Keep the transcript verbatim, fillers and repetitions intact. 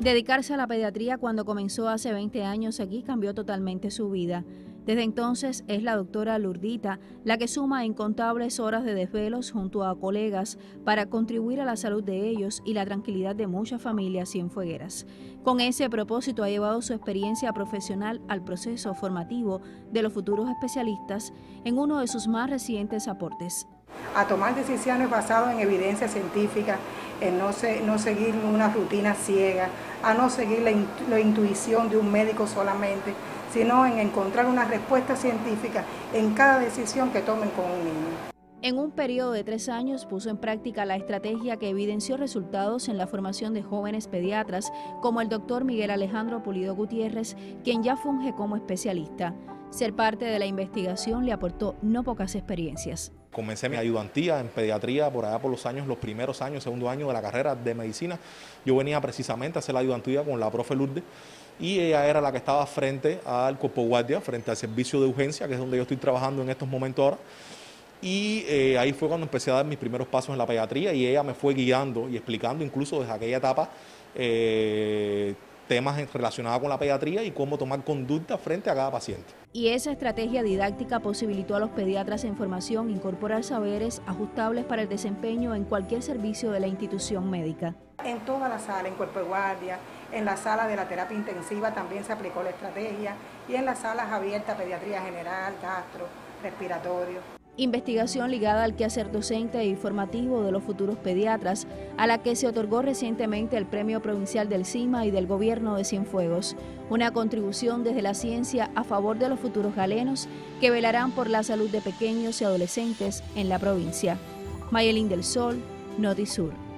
Dedicarse a la pediatría cuando comenzó hace veinte años aquí cambió totalmente su vida. Desde entonces es la doctora Lurdita la que suma incontables horas de desvelos junto a colegas para contribuir a la salud de ellos y la tranquilidad de muchas familias cienfuegueras. Con ese propósito ha llevado su experiencia profesional al proceso formativo de los futuros especialistas en uno de sus más recientes aportes. A tomar decisiones basadas en evidencia científica, en no, se, no seguir una rutina ciega, a no seguir la, la intuición de un médico solamente, sino en encontrar una respuesta científica en cada decisión que tomen con un niño. En un periodo de tres años puso en práctica la estrategia que evidenció resultados en la formación de jóvenes pediatras, como el doctor Miguel Alejandro Pulido Gutiérrez, quien ya funge como especialista. Ser parte de la investigación le aportó no pocas experiencias. Comencé mi ayudantía en pediatría por allá por los años, los primeros años, segundo año de la carrera de medicina. Yo venía precisamente a hacer la ayudantía con la profe Lourdes y ella era la que estaba frente al cuerpo guardia, frente al servicio de urgencia, que es donde yo estoy trabajando en estos momentos ahora. Y eh, ahí fue cuando empecé a dar mis primeros pasos en la pediatría y ella me fue guiando y explicando incluso desde aquella etapa eh, temas relacionados con la pediatría y cómo tomar conducta frente a cada paciente. Y esa estrategia didáctica posibilitó a los pediatras en formación incorporar saberes ajustables para el desempeño en cualquier servicio de la institución médica. En toda la sala, en cuerpo de guardia, en la sala de la terapia intensiva también se aplicó la estrategia y en las salas abiertas, pediatría general, gastro, respiratorio. Investigación ligada al quehacer docente y formativo de los futuros pediatras, a la que se otorgó recientemente el Premio Provincial del CIMA y del Gobierno de Cienfuegos. Una contribución desde la ciencia a favor de los futuros galenos que velarán por la salud de pequeños y adolescentes en la provincia. Mayelín del Sol, Notisur.